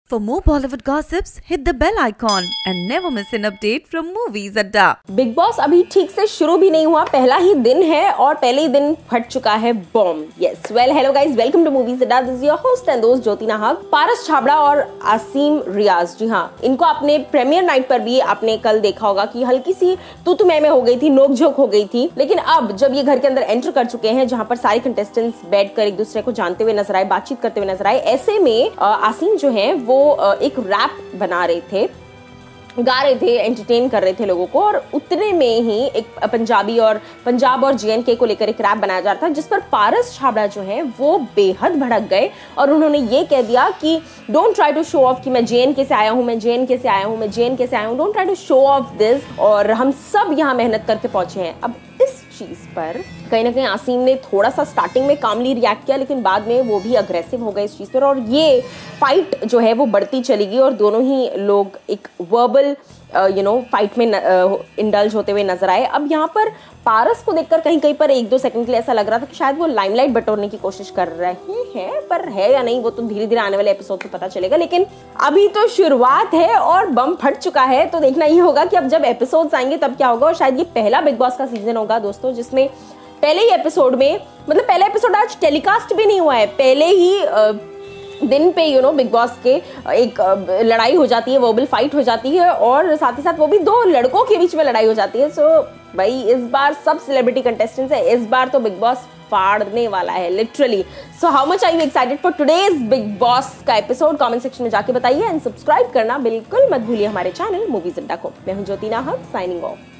For more Bollywood gossips, hit the bell icon and never miss an update from Movies Adda. Bigg Boss अभी ठीक से शुरू भी नहीं हुआ, पहला ही दिन है और पहले ही दिन फट चुका है bomb. Yes, well hello guys, welcome to Movies Adda. This is your host and दोस्त ज्योति नाहक। पारस छाबड़ा और आसिम रियाज, जी हाँ, इनको आपने प्रीमियर नाइट पर भी आपने कल देखा होगा कि हल्की सी तू मैं हो गई थी, नोकझोंक हो गई थी। लेकिन अब जब ये घर के अंदर एंटर कर चुके हैं, जहां पर सारे कंटेस्टेंट्स बैठकर एक दूसरे को जानते हुए नजर आए, बातचीत करते हुए नजर आए, ऐसे में आसिम जो है वो एक रैप बना रहे थे, गा रहे थे, एंटरटेन कर रहे थे लोगों को। और उतने में ही एक पंजाब और जेएनके को लेकर एक रैप बनाया जा रहा था, जिस पर पारस छाबड़ा जो है वो बेहद भड़क गए और उन्होंने ये कह दिया कि don't try to show off कि मैं जेएनके से आया हूँ, मैं जेएनके से आया हूँ, मैं जेएनके से आया हूँ, don't try to show off this. और हम सब यहाँ मेहनत करके पहुंचे हैं। अब इस चीज पर कहीं ना कहीं आसिम ने थोड़ा सा स्टार्टिंग में कामली रिएक्ट किया, लेकिन बाद में वो भी अग्रेसिव हो गए इस चीज पर और ये फाइट जो है वो बढ़ती चली गई और दोनों ही लोग एक वर्बल फाइट में इंडल्ज होते हुए नजर आए। अब यहाँ पर पारस को देखकर कहीं पर एक दो सेकंड के लिए ऐसा लग रहा था कि शायद वो लाइमलाइट बटोरने की कोशिश कर रहे हैं, पर है या नहीं वो तो धीरे धीरे आने वाले एपिसोड में पता चलेगा। लेकिन अभी तो शुरुआत है और बम फट चुका है, तो देखना ये होगा कि अब जब एपिसोड्स आएंगे तब क्या होगा। और शायद ये पहला बिग बॉस का सीजन होगा दोस्तों, जिसमें पहले ही एपिसोड में, मतलब पहला एपिसोड आज टेलीकास्ट भी नहीं हुआ है, पहले ही दिन पे बिग बॉस के एक लड़ाई हो जाती है, वर्बल फाइट हो जाती है और साथ ही साथ वो भी दो लड़कों के बीच में लड़ाई हो जाती है। सो भाई इस बार सब सेलिब्रिटी कंटेस्टेंट्स है, इस बार तो बिग बॉस फाड़ने वाला है literally. So how much are you excited for today's Bigg Boss का एपिसोड? कमेंट सेक्शन में जाके बताइए एंड सब्सक्राइब करना बिल्कुल मत भूलिए हमारे चैनल मूवीज अड्डा को। मैं हूं ज्योति नाहक, साइनिंग ऑफ।